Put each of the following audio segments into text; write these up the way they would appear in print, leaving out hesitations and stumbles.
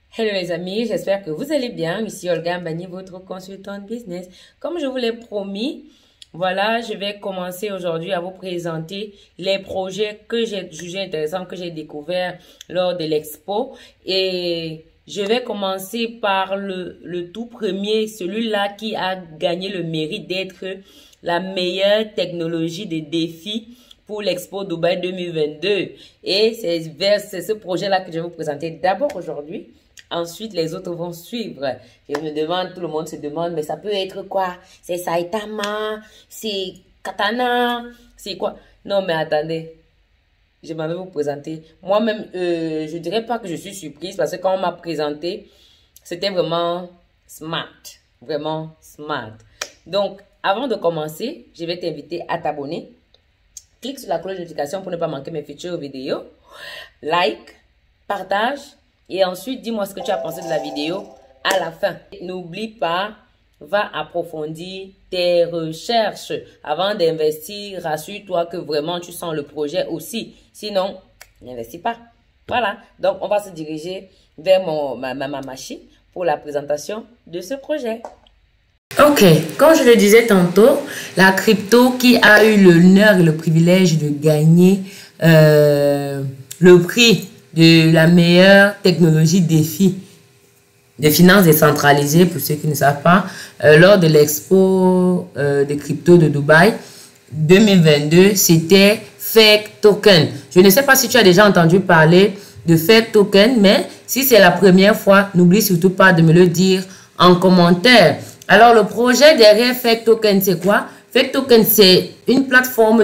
Hello les amis, j'espère que vous allez bien. Ici Olga Mbani, votre consultante business. Comme je vous l'ai promis, voilà, je vais commencer aujourd'hui à vous présenter les projets que j'ai jugés intéressants, que j'ai découverts lors de l'expo. Et je vais commencer par le tout premier, celui-là qui a gagné le mérite d'être la meilleure technologie de défi pour l'Expo Dubaï 2022. Et c'est ce projet-là que je vais vous présenter d'abord aujourd'hui. Ensuite, les autres vont suivre. Je me demande, tout le monde se demande, mais ça peut être quoi? C'est Saitama, c'est Katana, c'est quoi? Non, mais attendez, je m'en vais vous présenter. Moi-même, je dirais pas que je suis surprise parce que quand on m'a présenté, c'était vraiment smart. Vraiment smart. Donc, avant de commencer, je vais t'inviter à t'abonner. Clique sur la cloche de notification pour ne pas manquer mes futures vidéos. Like, partage. Et ensuite, dis-moi ce que tu as pensé de la vidéo à la fin. N'oublie pas, va approfondir tes recherches. Avant d'investir, rassure-toi que vraiment tu sens le projet aussi. Sinon, n'investis pas. Voilà. Donc, on va se diriger vers ma machine pour la présentation de ce projet. Ok, comme je le disais tantôt, la crypto qui a eu l'honneur et le privilège de gagner le prix de la meilleure technologie défi de finances décentralisées, pour ceux qui ne savent pas, lors de l'expo des cryptos de Dubaï 2022, c'était Fake Token. Je ne sais pas si tu as déjà entendu parler de Fake Token, mais si c'est la première fois, n'oublie surtout pas de me le dire en commentaire. Alors, le projet derrière Fake Token, c'est quoi? Fake Token, c'est une plateforme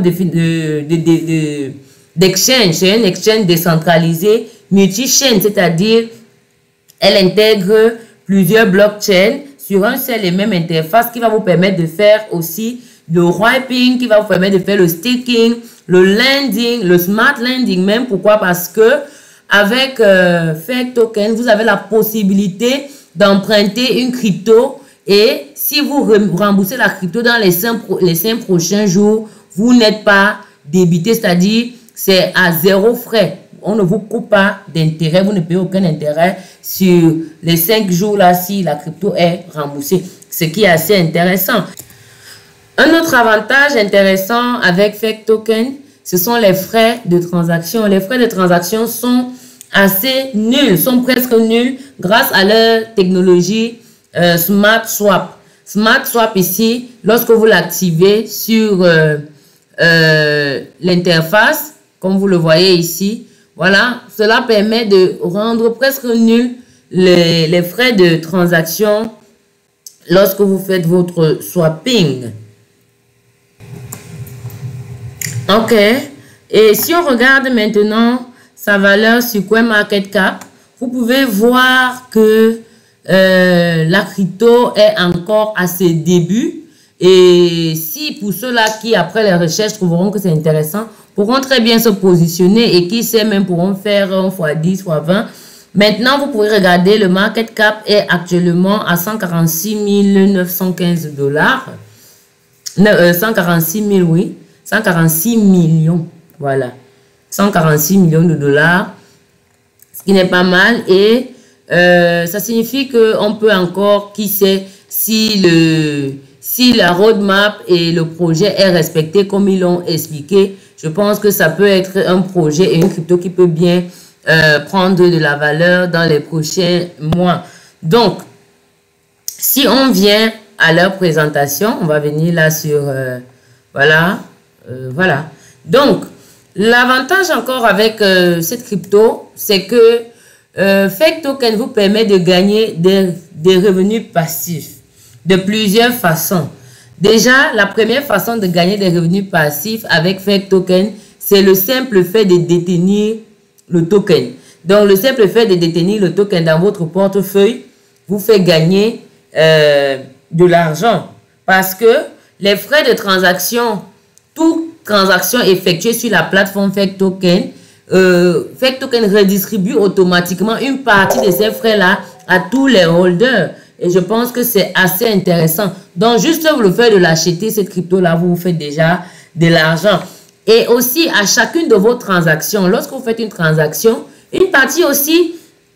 d'exchange, c'est une exchange décentralisée multi-chaîne, c'est-à-dire elle intègre plusieurs blockchains sur un seul et même interface qui va vous permettre de faire aussi le wiping, qui va vous permettre de faire le staking, le lending, le smart lending même. Pourquoi? Parce que avec Fake Token, vous avez la possibilité d'emprunter une crypto et si vous remboursez la crypto dans les 5 prochains jours, vous n'êtes pas débité, c'est-à-dire c'est à 0 frais. On ne vous coupe pas d'intérêt, vous ne payez aucun intérêt sur les 5 jours là si la crypto est remboursée, ce qui est assez intéressant. Un autre avantage intéressant avec Fake Token, ce sont les frais de transaction. Les frais de transaction sont assez nuls, sont presque nuls grâce à leur technologie Smart Swap. Smart Swap ici, lorsque vous l'activez sur l'interface, comme vous le voyez ici, voilà, cela permet de rendre presque nul les frais de transaction lorsque vous faites votre swapping. Ok, et si on regarde maintenant sa valeur sur CoinMarketCap, vous pouvez voir que la crypto est encore à ses débuts. Et si pour ceux-là qui, après les recherches, trouveront que c'est intéressant, pourront très bien se positionner et qui sait même pourront faire 1 fois 10 fois 20. Maintenant, vous pourrez regarder, le market cap est actuellement à 146 915 dollars. 146 000, oui. 146 millions. Voilà. 146 millions de dollars. Ce qui n'est pas mal. Et ça signifie qu'on peut encore, qui sait, si la roadmap et le projet est respecté comme ils l'ont expliqué, je pense que ça peut être un projet et une crypto qui peut bien prendre de la valeur dans les prochains mois. Donc, si on vient à leur présentation, on va venir là sur, voilà. Donc, l'avantage encore avec cette crypto, c'est que Fake Token vous permet de gagner des revenus passifs de plusieurs façons. Déjà, la première façon de gagner des revenus passifs avec Fake Token, c'est le simple fait de détenir le token. Donc, le simple fait de détenir le token dans votre portefeuille vous fait gagner de l'argent. Parce que les frais de transaction, toute transaction effectuée sur la plateforme Fake Token redistribue automatiquement une partie de ces frais-là à tous les holders. Et je pense que c'est assez intéressant. Donc, juste le fait de l'acheter, cette crypto-là, vous faites déjà de l'argent. Et aussi, à chacune de vos transactions, lorsque vous faites une transaction, une partie aussi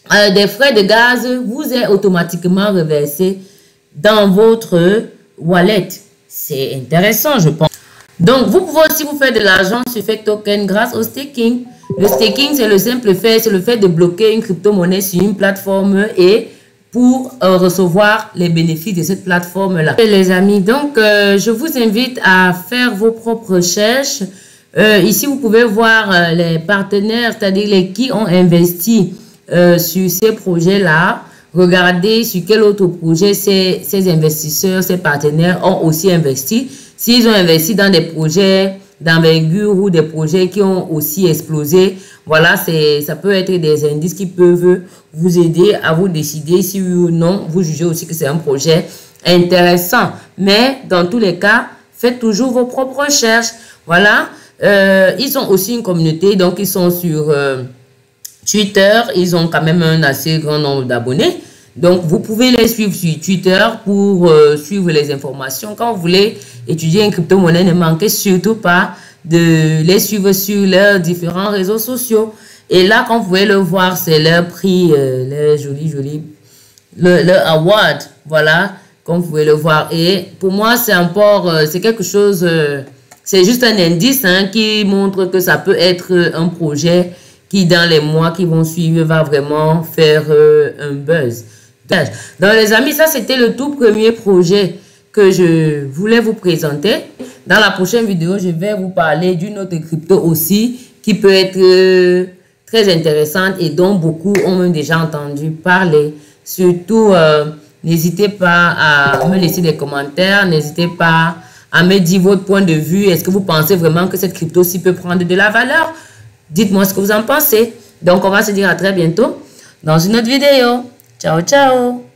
des frais de gaz vous est automatiquement reversé dans votre wallet. C'est intéressant, je pense. Donc, vous pouvez aussi vous faire de l'argent sur Fake Token grâce au staking. Le staking, c'est le simple fait, c'est le fait de bloquer une crypto-monnaie sur une plateforme et pour recevoir les bénéfices de cette plateforme-là. Les amis, donc, je vous invite à faire vos propres recherches. Ici, vous pouvez voir les partenaires, c'est-à-dire les qui ont investi sur ces projets-là. Regardez sur quel autre projet ces investisseurs, ces partenaires ont aussi investi. S'ils ont investi dans des projets d'envergure ou des projets qui ont aussi explosé, voilà, ça peut être des indices qui peuvent vous aider à vous décider si oui ou non vous jugez aussi que c'est un projet intéressant. Mais dans tous les cas, faites toujours vos propres recherches. Voilà, ils ont aussi une communauté, donc ils sont sur Twitter, ils ont quand même un assez grand nombre d'abonnés. Donc, vous pouvez les suivre sur Twitter pour suivre les informations. Quand vous voulez étudier une crypto-monnaie, ne manquez surtout pas de les suivre sur leurs différents réseaux sociaux. Et là, quand vous pouvez le voir, c'est leur prix, leur leur award. Voilà, comme vous pouvez le voir. Et pour moi, c'est encore, c'est quelque chose, c'est juste un indice qui montre que ça peut être un projet qui, dans les mois qui vont suivre, va vraiment faire un buzz. Donc les amis, ça c'était le tout premier projet que je voulais vous présenter. Dans la prochaine vidéo, je vais vous parler d'une autre crypto aussi qui peut être très intéressante et dont beaucoup ont même déjà entendu parler. Surtout, n'hésitez pas à me laisser des commentaires, n'hésitez pas à me dire votre point de vue. Est-ce que vous pensez vraiment que cette crypto-ci peut prendre de la valeur? Dites-moi ce que vous en pensez. Donc, on va se dire à très bientôt dans une autre vidéo. Ciao, ciao!